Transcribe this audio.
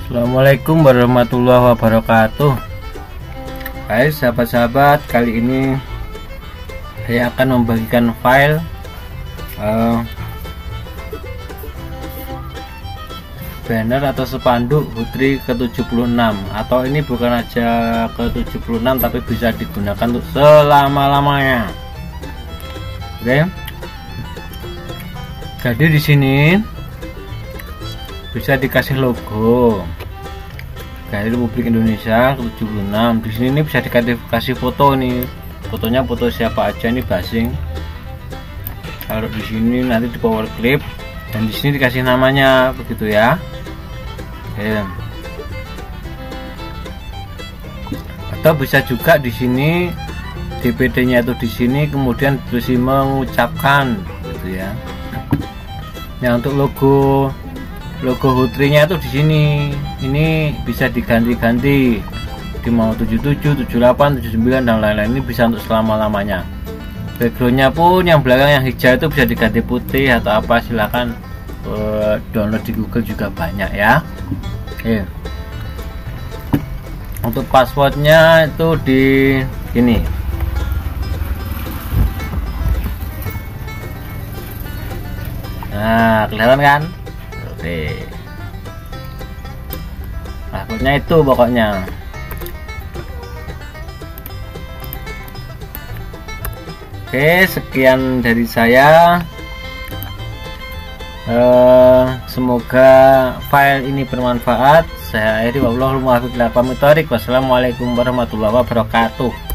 Assalamualaikum warahmatullahi wabarakatuh. Hai sahabat-sahabat, kali ini saya akan membagikan file banner atau spanduk Hutri ke-76, atau ini bukan aja ke-76 tapi bisa digunakan untuk selama-lamanya. Oke. Jadi di sini bisa dikasih logo dari Republik Indonesia ke-76. Di sini ini bisa dikasih foto nih. Fotonya foto siapa aja nih, basing. Kalau di sini nanti di power clip, dan di sini dikasih namanya begitu ya. Oke. Atau bisa juga di sini DPD-nya itu di sini, kemudian terus mengucapkan gitu ya. Yang untuk logo Hutrinya itu di sini. Ini bisa diganti-ganti, di mau 77, 78, 79 dan lain-lain. Ini bisa untuk selama-lamanya. Backgroundnya pun yang belakang yang hijau itu bisa diganti putih atau apa, silahkan download di Google juga banyak ya. Oke. Untuk passwordnya itu di sini. Nah, kelihatan kan? Oke. Passwordnya itu pokoknya. Oke, sekian dari saya. Semoga file ini bermanfaat. Saya akhiri, wassalamualaikum warahmatullahi wabarakatuh.